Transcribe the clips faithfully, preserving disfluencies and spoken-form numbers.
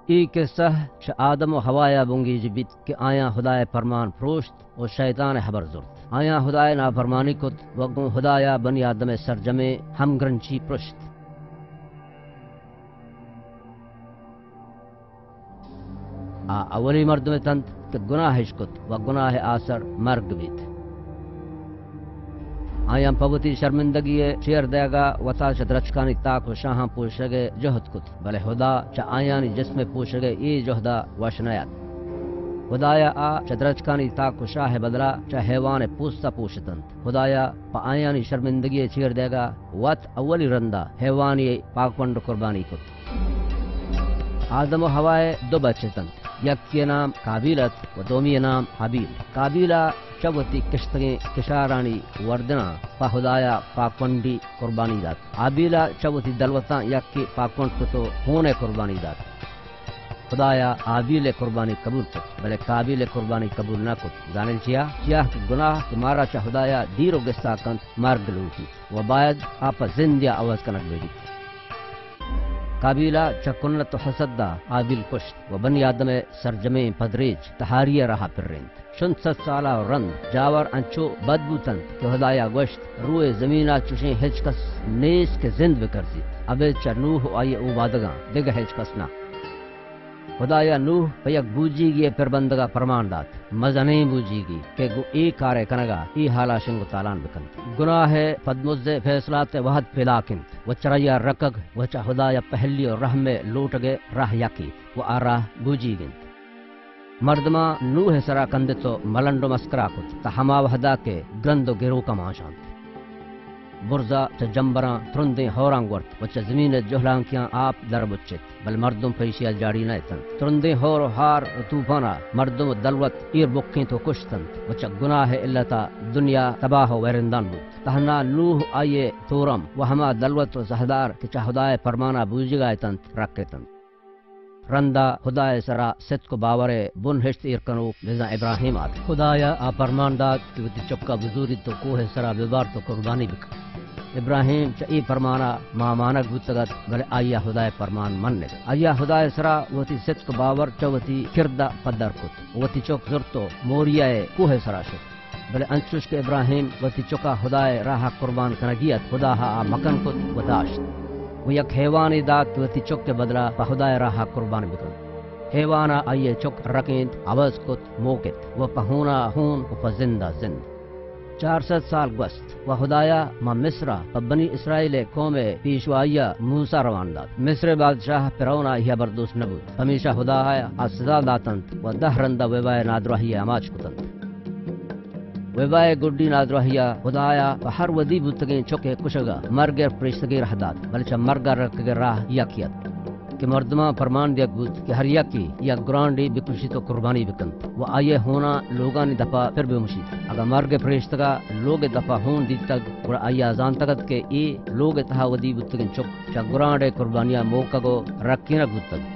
ای قصہ چ آدم و حوایا بونگی جبیت کہ آیا خدای فرمان پروشت و شیطان حبر زرد آیا خدای نافرمانی کت وگو خدایا بنی آدم سرجمے ہم گرنچی پرشت آ اولی مردم تند کہ گناہش کت و گناہ آثر مرگ بیت آیا پوتی شرمندگی چیر دے گا وتا چدرچکانی تاک و شاہاں پوشگے جہد کت بلے خدا چ آیانی جسم پوشگے ای جہدہ وشنیات خدایا آ چدرچکانی تاک و شاہ بدلا چ حیوان پوستا پوشتن خدایا پا آیانی شرمندگی چیر دے گا وات اولی رندہ حیوانی پاکونڈ قربانی کت آدم و ہوائے دو بچتن یک کے نام قابیلت و دومی نام حابیل قابیلہ چوتی کشتگیں کشارانی وردنا پا خدایا پاکونڈی قربانی داد حابیلہ چوتی دلوتاں یک کی پاکونڈ کتو ہونے قربانی داد خدایا حابیل قربانی قبول کت بلے قابیل قربانی قبول نہ کت جانل چیا چیا گناہ کہ مارا چا خدایا دیر و گستا کن مارگ لوٹی و باید آپا زندیا آواز کنک بیدی قابیلہ چکنت و حسدہ عابل کشت و بنی آدم سرجمیں پدریج تحاریہ رہا پر رند شن ست سالہ رند جاور انچو بدبو تند کہ خدایا گوشت روئے زمینہ چوشیں ہچ کس نیس کے زند بکرزی ابے چا نوح آئیے او بادگاں دیگا ہچ کس نہ خدایا نوح پیک بوجی گی پر بندگا فرمان دات مزہ نہیں بوجی گی کہ گو ای کارے کنگا ای حالا شنگو تالان بکن گناہ پدمز فیصلات وحد پلاکند و چریا رکگ و چا خدایا پہلی اور رحم میں لوٹ گے راہ یکی و آ راہ بوجی گند مردما نوح سرا کندے تو ملنڈو مسکرا کت تا ہما وحدا کے گرندو گرو کا ماشاند برزا چا جمبراں ترندیں ہورانگ ورت و چا زمین جہلانکیاں آپ در بچت بل مردم پیشیا جاڑی نہ تن ترندیں ہور و ہار و طوفانا مردم دلوت ایر بکیں تو کشتن و چا گناہ اللہ دنیا تباہ و ویرندان بود تہنا نوح آئیے تورم و ہما دلوت و زہدار کہ چا خدای فرمانا بوجی گائے تن رکھے تن رندا خدای سرا ست کو باورے بن ہشت ارکنو لذا ابراہیم آت خدایا آ فرمان داد کہ وہ چکا بزوری تو کوہ سرا بیبار تو قربانی بک ابراہیم چا ای فرمانا ما مانک بودتگت بلے آیا خدای فرمان مننے آیا خدای سرا وتی ست کو باور چوتی کردہ پدر کت وتی چوک زرتو موریائے کوہ سرا شد بلے انچوش کے ابراہیم وتی چکا خدای راہ قربان کنگیت خدا ہا مکن کت و داشت وہ یک حیوانی دات وتی چک کے بدلا پا خدای راہ قربان بکن حیوانا آئیے چک رکیند عوض کت موکت و پہونا ہون و پا زندہ زند چار ست سال گوست و خدایا ما مصرہ پا بنی اسرائیل قوم پیشوائیہ موسیٰ روان داد مصر بادشاہ پرونا ہی بردوس نبود ہمیشہ خدایا آسدا داتند و دہ رندہ ویوائے نادروہی اماج کتند ویوائے گڈی نادروہیہ خدایا پا ہر ودی بودتگیں چکے کشگا مرگر پریشتگی رہ داد بلچہ مرگر رکھگے راہ یکیت کہ مردمہ فرمان دیکھ بود کہ ہر یکی یا گرانڈی بکشی تو قربانی بکند و آئیے ہونا لوگانی دفع پھر بھی مشید اگر مرگ پریشتگا لوگ دفع ہون دی تک اور آئیے آزان تکت کہ ای لوگ تہا ودی بودتگیں چک چا گرانڈے قربانیاں موقع گو رکھی نہ بودتگ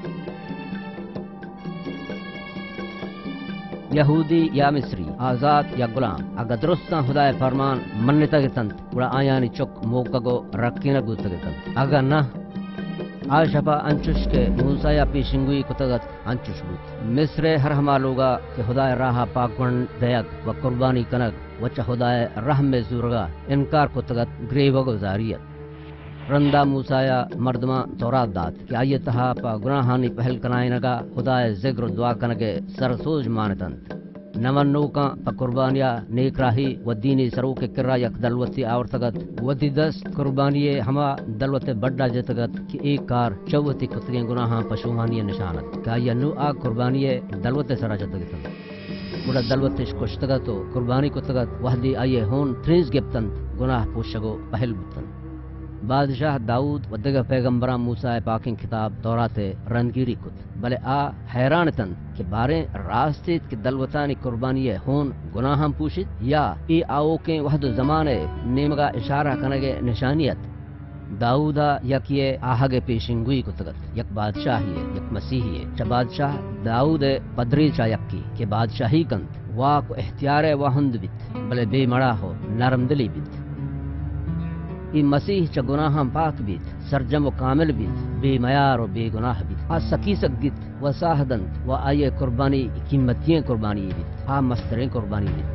یہودی یا مصری آزاد یا غلام اگر درستاں خدای فرمان منتا گتند اور آیانی چک موقع گو رکھی نہ بودتگ گتند اگر نہ آشپا انچوش کے موسیٰ یا پیشنگوئی کتگت انچوش بود مصر ہر ہما لوگا کہ خدای راہ پاکون دیگ و قربانی کنگ وچا خدای رحم میں زورگا انکار کتگت گریو گزاریت رندہ موسیٰ یا مردمہ تورات داد کہ آئیے تہا پا گناہانی پہل کنائنگا خدای ذکر و دعا کنگے سرسوج مانتند نمن نوکاں پا قربانیا نیک راہی و دینی سرو کے کرا یک دلوتی آورتگت ودی دست قربانی ہما دلوت بڑا جتگت کہ ایک کار چوتی کتگیں گناہاں پشوہانی نشانت کہ آیا نو آگ قربانی دلوت سرا جتگتن بڑا دلوتش کشتگتو قربانی کتگت وحدی آئیے ہون تریز گپتن گناہ پوشگو پہل بتن بادشاہ داؤد و دیگر پیغمبران موسیٰ پاکین کتاب تورات رنگیری کت بلے آ حیران تن کہ باریں راستیت کہ دلوتانی قربانی ہون گناہم پوشید یا ای آوکیں وحد و زمانے نیمگا اشارہ کنگے نشانیت داؤدا یکیے آہگ پیشنگوئی کتگت یک بادشاہی ہے یک مسیحی ہے چا بادشاہ داؤد پدری چا یکی کہ بادشاہی کند واک و احتیار واہند بیت بلے بے مڑا ہو نرم دلی بیت ای مسیح چا گناہم پاک بیت سرجم و کامل بھی بے معیار و بے گناہ بھی آ سکی سگت و ساہدن و آئے قربانی قیمتیں قربانی بھی آ مستریں قربانی بھی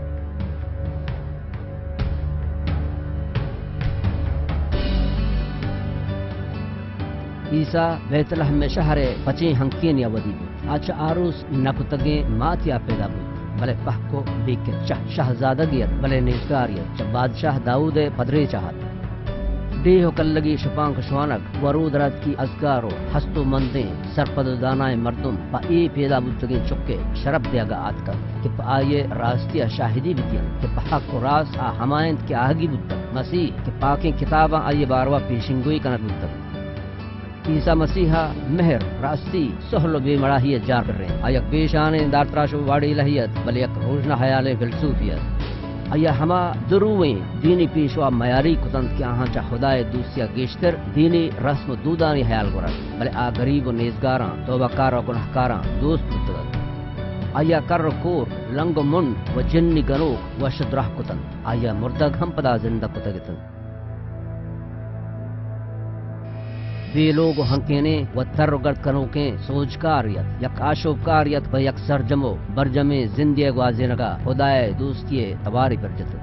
عیسیٰ بیت لحم میں شہر پچیں ہنکین یا ودی بود آچ آروس نکتگیں ماتیا پیدا بود بلے پہکو بیک چہ شہزادگیت بلے نیزگاریت چہ بادشاہ داؤد پدرے چاہت دیہ کلگی شپانک شوانک ورود رات کی ازگارو ہستو مندیں سرپد دانائے مردم پا ای پیدا بودتگیں چکے شرب دیا گا آت کر کہ پا آئیے راستیا شاہدی بیتین کہ پا حق و راست آ ہمائند کے آہگی بودتگ مسیح کہ پاکیں کتاباں آئیے باروا پیشنگوئی کنک بودتگ عیسیٰ مسیحا مہر راستی سہل و بے مڑاہیت جار کر رہے ہیں آیا پیشانے دارتراشو واڑی لہیت بل یک روشنہ حیال فلسوفیت آیا ہما درویں دینی پیشوا میاری کتند کی آہاں چا خدای دوسیا گیشتر دینی رسم و دودانی حیال گرد بلے آ غریب و نیزگاراں توبہ کارا و گناہکاراں دوست بودتگد آیا کر کور لنگ و من و جنی گنوک و شدرہ کتند آیا مردگ ہم پدا زندہ کتگتند بے لوگ ہنکینے و تر گرد کنوکیں سوجکاریت یک آشوبکاریت و یک سرجمو برجمے زندی گوازینگا خدای دوستی تواری برجت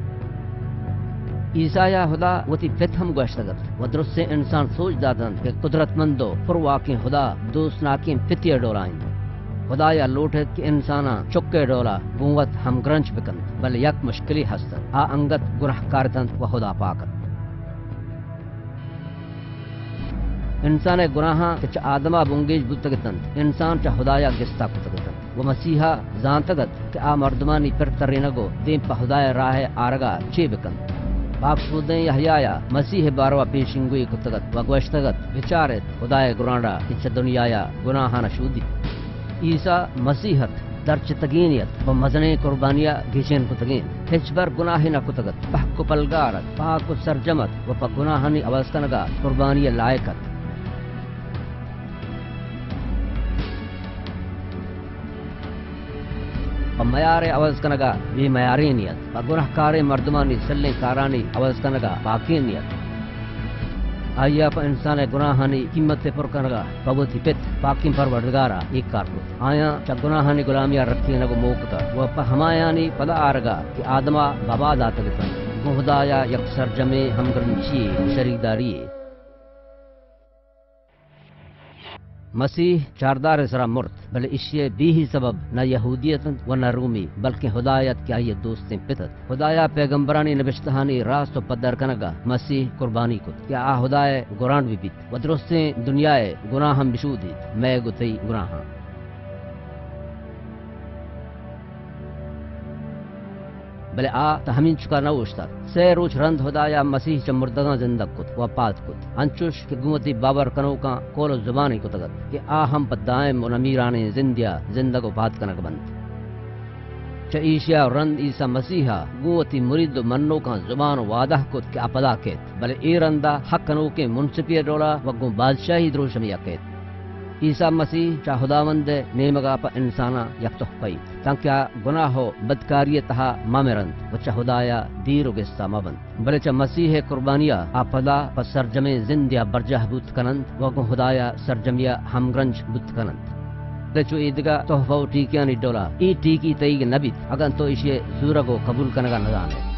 عیسیٰ خدا وتی پت ہم گوشتگت و درست سے انسان سوچ دادن کہ قدرت مندو پرواقیں خدا دوست ناکیں پتی ڈولائیں خدا یا لوٹت کہ انسانا چکے ڈولا گوت ہم گرنچ بکن بل یک مشکلی ہستن آ انگت گناہ کارتن و خدا پاکت انسان گناہاں چ آدمہ بنگیج بودتگتن انسان چ خدایا گستا کتگتن و مسیحا زانتگت کہ آ مردمانی پر ترینگو دیم پا خدای راہ آرگا چے بکن باپ سودیں یحیایا مسیح باروا پیشنگوی کتگت و گوشتگت بچارت خدای گرانڈا چ دنیایا گناہانا شودی عیسیٰ مسیحت درچ تگینیت و مزنے قربانیہ گھیچین کتگین ہچ بر گناہ نہ کتگت پاک پلگارت پاک سرجمت و پا گناہانی اوسکنگا قربانی لائقت و میار عوض کنگا بے میاری نیت و گناہ کار مردمانی سلیں کارانی عوض کنگا پاکی نیت آیا پا انسان گناہانی قیمت پر کنگا پبوتی پت پاکیم پروردگارا ایک کار کو آیا چا گناہانی غلامیہ رکھی نگو موکتا و پا ہمایانی پدا آرگا کہ آدمہ بابا داتا گتن خدایا یک سرجمے ہمگرنچی شریداری مسیح چاردار سرا مرد بل اشیاء بھی ہی سبب نہ یہودیت و نہ رومی بلکہ خدایت کیا یہ دوستیں پتت خدایا پیغمبرانی نبشتہانی راست و پدر کنگا مسیح قربانی کت کیا آ خدای گرانڈ بھی بیت و درستیں دنیائے گناہم بشودیت میں گتی گناہاں بلے آ تہمین چکا نہ اوشتا سے روچ رند خدایا مسیح چ مردگاں زندہ کت و پات کت انچوش کہ گمتی بابر کنو کا کول و زبانی کتگت کہ آ ہم پدائم و نمیرانے زندیا زندگ و پات کنک بند چ ایشیا رند عیسیٰ مسیحا گوتی مرید و منو کا زبان و وعدہ کت کہ اپدا کیت بلے اے رندہ حق کنو کے منصفی ڈولا و گم بادشاہی دروشمی کیت عیسیٰ مسیح چا خداوند نیمگا پا انسانا یک تحفی تاکہ گناہ و بدکاری تہا مامرند و چا خدایا دیر و گستا مبند بلے چا مسیح قربانیا آپدا پا سرجمے زندیا برجہ بوت کنند و گو خدایا سرجمیا ہمگرنج بوت کنند بلے چو ایدگا تحفہ و ٹیکیانی ڈولا ای ٹیکی تیگ نبیت اگر تو اسے زورگو قبول کنگا نظام ہے